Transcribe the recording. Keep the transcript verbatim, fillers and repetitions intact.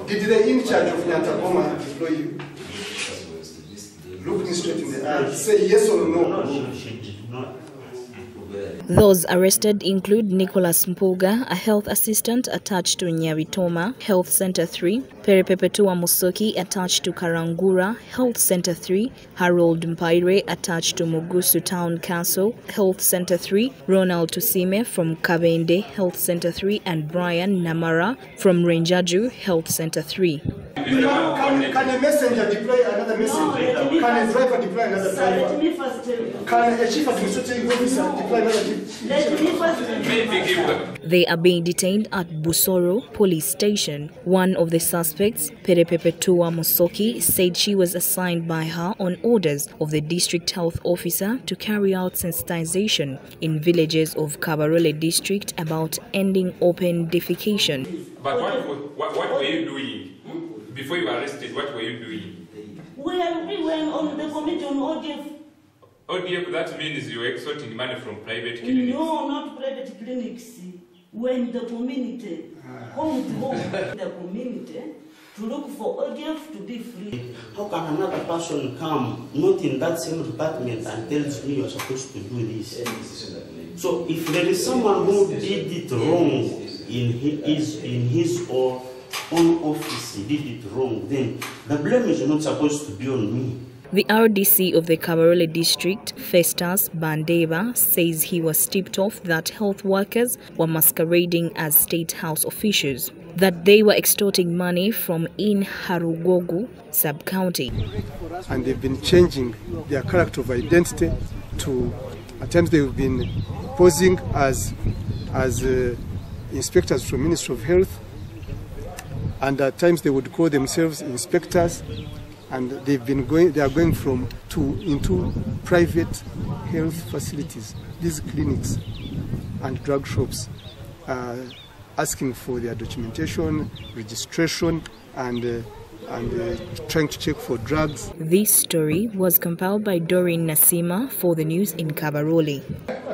Did the in charge of Nyantagoma deploy you? Look me straight in the eye. Say yes or no. No, she did not. Those arrested include Nicholas Mpuga, a health assistant attached to Nyabitoma Health Center three, Perepepetua Musoki attached to Karangura Health Center three, Harold Mpaire attached to Mugusu Town Council Health Center three, Ronald Tusime from Kabende Health Center three, and Brian Namara from Renjaju Health Center three. Can, can a messenger deploy another messenger? No, can a driver deploy another driver? Let me first tell you. Can a chief administrative officer deploy another chief? Let me first tell you. They are being detained at Busoro Police Station. One of the suspects, Perepepetua Musoki, said she was assigned by her on orders of the district health officer to carry out sensitization in villages of Kabarole district about ending open defecation. But what, what, what were you doing? Before you were arrested, what were you doing? We are we were on the committee on O D F. O D F, that means you were extorting money from private clinics? No, not private clinics. When the community, home to home, the community, to look for O D F to be free. How can another person come, not in that same department, and tells me you're supposed to do this? So if there is someone who did it wrong in his, in his or own office, he did it wrong, then the blame is not supposed to be on me. The R D C of the Kabarole district, Festus Bandeba, says he was tipped off that health workers were masquerading as state house officials, that they were extorting money from in Harugogu sub-county. And they've been changing their character of identity to, at times they've been posing as, as uh, inspectors from Ministry of Health, and at times they would call themselves inspectors, and they've been going, they are going from to into private health facilities, these clinics and drug shops, uh, asking for their documentation, registration, and uh, and uh, trying to check for drugs. This story was compiled by Doreen Nasima for the news in Kabarole.